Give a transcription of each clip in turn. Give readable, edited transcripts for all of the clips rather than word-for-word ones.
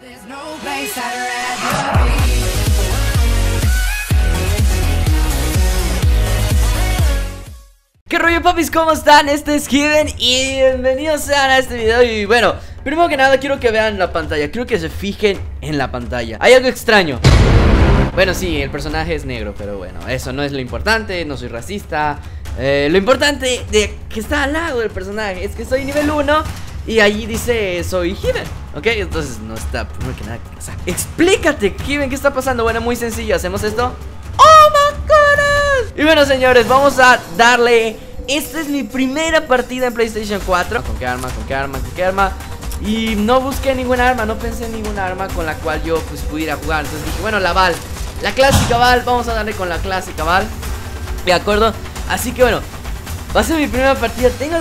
¿Qué rollo, papis? ¿Cómo están? Este es Given y bienvenidos sean a este video. Y bueno, primero que nada quiero que vean la pantalla. Quiero que se fijen en la pantalla. Hay algo extraño. Bueno, sí, el personaje es negro, pero bueno, eso no es lo importante. No soy racista. Lo importante de que está al lado del personaje es que soy nivel 1 y allí dice soy Given, ¿ok? Entonces no está, primero que nada, o sea, explícate, Given, ¿qué está pasando? Bueno, muy sencillo, hacemos esto. ¡Oh, my goodness! Y bueno, señores, vamos a darle. Esta es mi primera partida en PlayStation 4. ¿Con qué arma? ¿Con qué arma? ¿Con qué arma? Y no busqué ninguna arma, no pensé en ninguna arma con la cual yo pues pudiera jugar. Entonces dije, bueno, la Val, la clásica Val, vamos a darle con la clásica Val. ¿De acuerdo? Así que bueno, va a ser mi primera partida. Tengo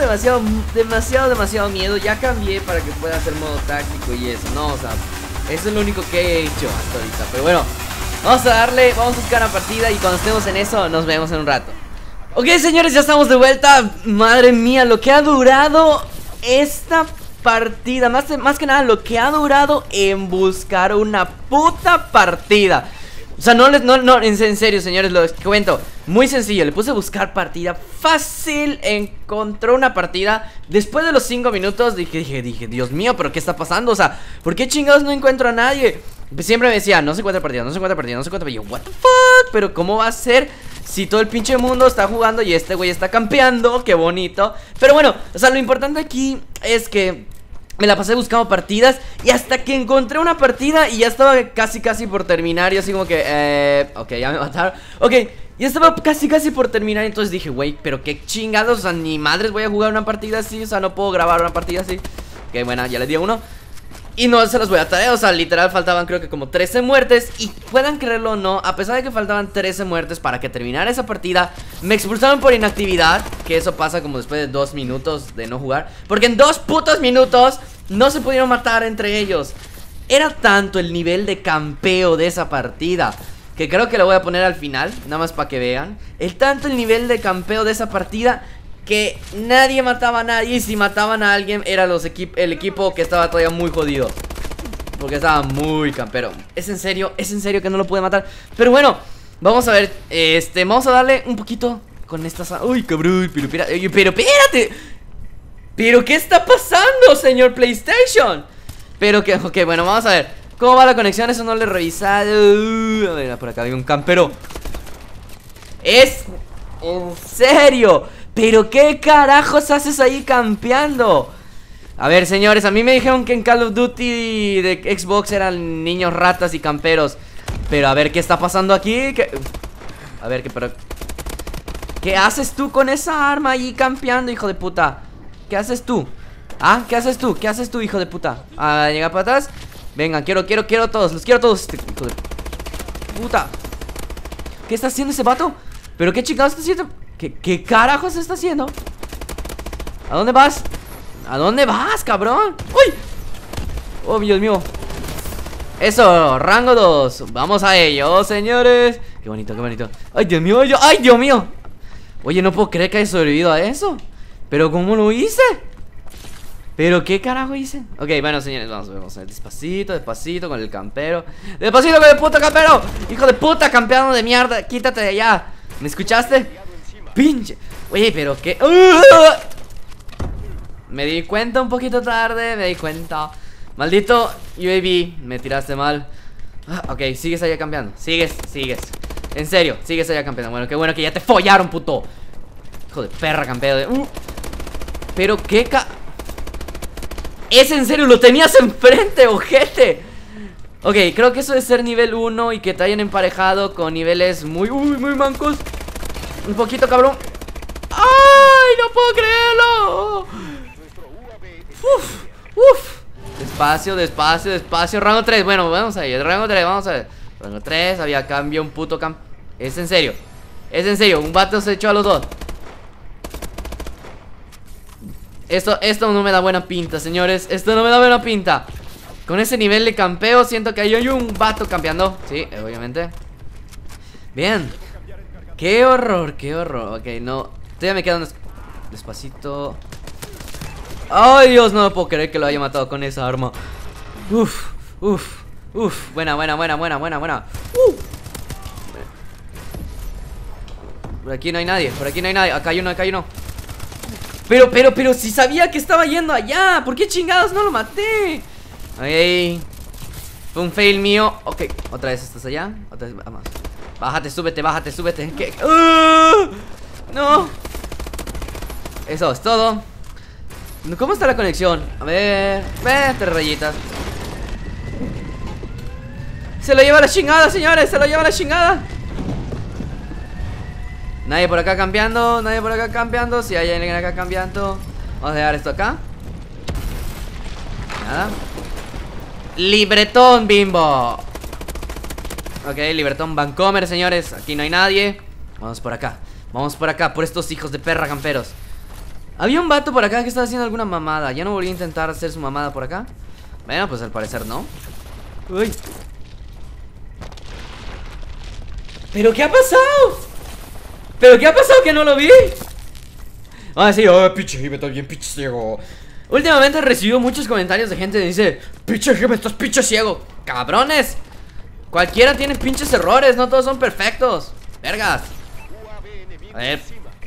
demasiado miedo. Ya cambié para que pueda hacer modo táctico y eso, ¿no? O sea, eso es lo único que he hecho hasta ahorita. Pero bueno, vamos a darle, vamos a buscar una partida y cuando estemos en eso nos vemos en un rato. Ok, señores, ya estamos de vuelta. Madre mía, lo que ha durado esta partida, más que nada lo que ha durado en buscar una puta partida. O sea, en serio, señores, lo cuento. Muy sencillo, le puse a buscar partida. Fácil, encontró una partida. Después de los 5 minutos dije, Dios mío, ¿pero qué está pasando? O sea, ¿por qué chingados no encuentro a nadie? Siempre me decía, no se encuentra partida, no se encuentra partida, no se encuentra partida. Yo, what the fuck, pero ¿cómo va a ser si todo el pinche mundo está jugando y este güey está campeando? Qué bonito. Pero bueno, o sea, lo importante aquí es que me la pasé buscando partidas y hasta que encontré una partida y ya estaba casi por terminar. Y así como que, ok, ya me mataron. Ok, ya estaba casi por terminar. Entonces dije, güey, pero qué chingados, o sea, ni madres voy a jugar una partida así. O sea, no puedo grabar una partida así. Ok, bueno, ya le di a uno y no se los voy a traer, o sea, literal faltaban creo que como 13 muertes. Y puedan creerlo o no, a pesar de que faltaban 13 muertes para que terminara esa partida, me expulsaron por inactividad. Que eso pasa como después de 2 minutos de no jugar, porque en 2 putos minutos no se pudieron matar entre ellos. Era tanto el nivel de campeo de esa partida, que creo que lo voy a poner al final, nada más para que vean. El nivel de campeo de esa partida que nadie mataba a nadie. Y si mataban a alguien era el equipo que estaba todavía muy jodido, porque estaba muy campero. Es en serio que no lo pude matar. Pero bueno, vamos a ver. Vamos a darle un poquito con estas. Uy, cabrón, pero espérate. ¿Pero qué está pasando, señor PlayStation? Pero que, ok, bueno, vamos a ver cómo va la conexión, eso no lo he revisado. A ver, por acá hay un campero. Es en serio. ¿Pero qué carajos haces ahí campeando? A ver, señores, a mí me dijeron que en Call of Duty de Xbox eran niños ratas y camperos. Pero a ver, ¿qué está pasando aquí? A ver, ¿qué haces tú con esa arma ahí campeando, hijo de puta? ¿Qué haces tú? ¿Ah? ¿Qué haces tú? ¿Qué haces tú, hijo de puta? ¿A llegar para atrás? Venga, quiero todos, los quiero todos, hijo de puta. ¿Qué está haciendo ese vato? ¿Pero qué chingados está haciendo? ¿Qué carajos está haciendo? ¿A dónde vas? ¿A dónde vas, cabrón? ¡Uy! Oh, Dios mío. Eso, rango 2. Vamos a ello, señores. Qué bonito, qué bonito. ¡Ay, Dios mío! ¡Ay, Dios mío! Oye, no puedo creer que haya sobrevivido a eso. ¿Pero cómo lo hice? ¿Pero qué carajo hice? Ok, bueno, señores, vamos a ver. Despacito con el campero. ¡Despacito con el puto campero! ¡Hijo de puta, campeón de mierda! ¡Quítate de allá! ¿Me escuchaste? Pinche. Oye, pero qué. Me di cuenta un poquito tarde. Me di cuenta. Maldito UAV, me tiraste mal. Ok, sigues allá campeando. Sigues. En serio, sigues allá campeando. Bueno, qué bueno que ya te follaron, puto. Hijo de perra, campeón. Pero qué ¿Es en serio? Lo tenías enfrente, ojete. Ok, creo que eso de ser nivel 1 y que te hayan emparejado con niveles muy mancos. Un poquito, cabrón. ¡Ay! ¡No puedo creerlo! Despacio. Rango 3. Bueno, vamos a ir. Rango 3, vamos a ver. Rango 3, había cambio, un puto Es en serio. Un vato se echó a los dos. Esto no me da buena pinta, señores. Esto no me da buena pinta. Con ese nivel de campeo siento que hay un vato campeando. Sí, obviamente. Bien. Qué horror. Ok, no. Todavía me quedan despacito. Ay, Dios, no me puedo creer que lo haya matado con esa arma. Uf, uf, buena. Por aquí no hay nadie, acá hay uno. Pero si sabía que estaba yendo allá. ¿Por qué chingados no lo maté? Ay, fue un fail mío. Ok, otra vez estás allá. Otra vez, vamos. Bájate, súbete. ¿Qué? No. Eso es todo. ¿Cómo está la conexión? A ver, 3 rayitas. Se lo lleva la chingada, señores. Se lo lleva la chingada. Nadie por acá cambiando. Si hay alguien acá cambiando. Vamos a dejar esto acá. Nada. Libretón, bimbo. Ok, Libretón Vancomer, señores. Aquí no hay nadie. Vamos por acá, por estos hijos de perra camperos. Había un vato por acá que estaba haciendo alguna mamada. Ya no volví a intentar hacer su mamada por acá. Bueno, pues al parecer no. Uy. ¿Pero qué ha pasado? Que no lo vi. Ah, sí, oh, pinche Jime, estás bien pinche ciego. Últimamente he recibido muchos comentarios de gente que dice: pinche Jime, estás pinche ciego. Cabrones, cualquiera tiene pinches errores, no todos son perfectos. Vergas. A ver.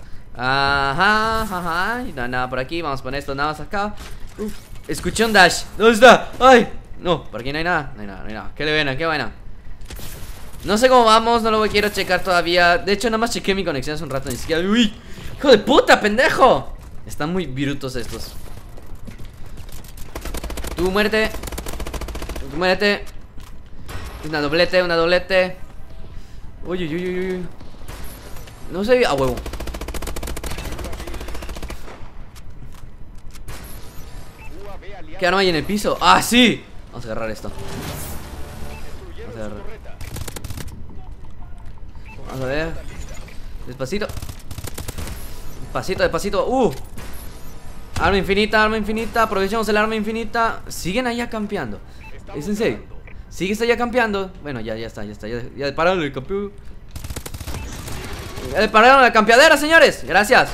Ajá. Nada por aquí, vamos a poner esto nada más acá. Escuché un dash. ¿Dónde está? Ay. No, por aquí no hay nada. Qué buena, qué buena. No sé cómo vamos, no lo quiero checar todavía. De hecho, nada más chequé mi conexión hace un rato. Ni siquiera. ¡Uy! ¡Hijo de puta, pendejo! Están muy virutos estos. Tú muérete. Una doblete. Uy. No sé. A huevo. ¿Qué arma hay en el piso? ¡Ah, sí! Vamos a agarrar esto. Vamos a ver. Despacito. Despacito. Arma infinita. Aprovechemos el arma infinita. Siguen allá campeando. ¿Es en serio? ¿Sigues allá campeando? Bueno, ya está. Ya pararon el campeón. Ya pararon la campeadera, señores. Gracias.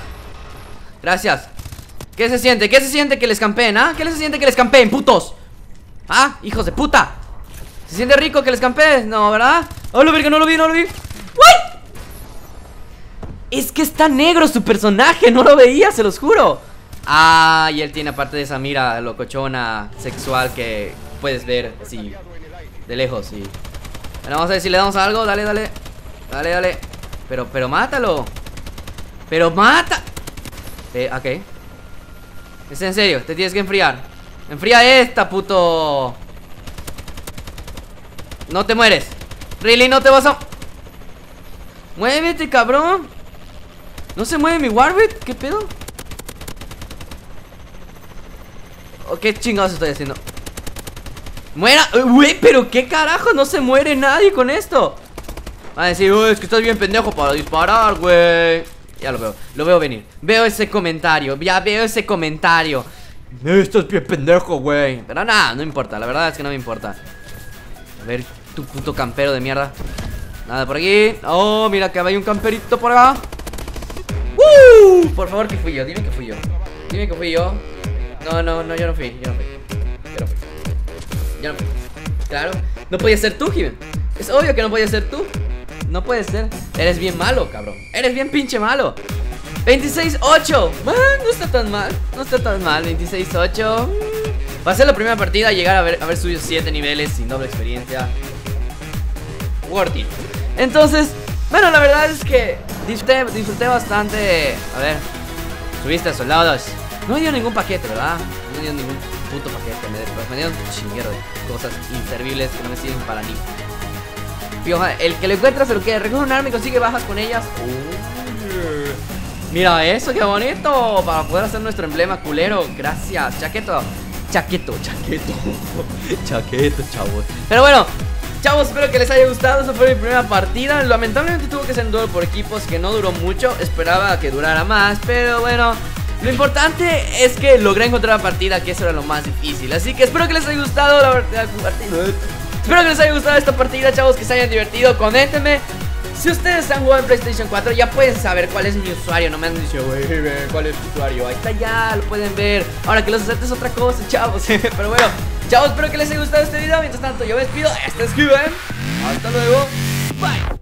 ¿Qué se siente? Que les campeen, ¿ah? ¿Qué les siente que les campeen, putos? ¿Ah? Hijos de puta. ¿Se siente rico que les campeen? No, ¿verdad? ¡Oh, lo vi, no lo vi! ¡Uy! Es que está negro su personaje, no lo veía, se los juro. Ah, y él tiene aparte de esa mira locochona sexual que puedes ver así de lejos, sí. Bueno, vamos a ver si le damos algo, dale. Pero mátalo. Ok. Es en serio, te tienes que enfriar. Enfría esta, puto. No te mueres. Really, no te vas a... Muévete, cabrón. No se mueve mi Warbit, ¿qué pedo? ¿Qué chingados estoy haciendo? ¡Muera! Güey, pero qué carajo, no se muere nadie con esto. Va a decir, uy, es que estás bien pendejo para disparar, güey. Ya lo veo venir. Veo ese comentario. Estás bien pendejo, güey. Pero nada, no importa, la verdad es que no me importa. A ver, tu puto campero de mierda. Nada por aquí. Oh, mira que hay un camperito por acá. Por favor que fui yo, dime que fui yo. No, yo no fui. Claro, no podía ser tú, Jimmy. Es obvio que no podía ser tú. No puede ser. Eres bien malo, cabrón. Eres bien pinche malo. 26-8. Bueno, no está tan mal. 26-8. Va a ser la primera partida. Llegar a haber subido 7 niveles sin doble experiencia. Worth it. Entonces, bueno, la verdad es que disfruté bastante. A ver, subiste a soldados. No me dio ningún paquete, ¿verdad? No me dio ningún puto paquete. Me dieron un chinguero de cosas inservibles que no me sirven para ni. Pioja, el que lo encuentra se lo queda. Recoge un arma y consigue bajas con ellas. Mira eso, qué bonito. Para poder hacer nuestro emblema culero. Gracias, chaqueto, chavos. Pero bueno, chavos, espero que les haya gustado. Esa fue mi primera partida. Lamentablemente tuvo que ser un duelo por equipos, que no duró mucho. Esperaba que durara más, pero bueno, lo importante es que logré encontrar la partida, que eso era lo más difícil. Así que espero que les haya gustado la partida. Espero que les haya gustado esta partida, chavos, que se hayan divertido. Coméntenme si ustedes han jugado en PlayStation 4. Ya pueden saber cuál es mi usuario. No me han dicho, güey, cuál es tu usuario. Ahí está, ya lo pueden ver. Ahora que los aceptes es otra cosa, chavos. Pero bueno, Chao, espero que les haya gustado este video. Mientras tanto, yo me despido. Este es Given. Hasta luego. Bye.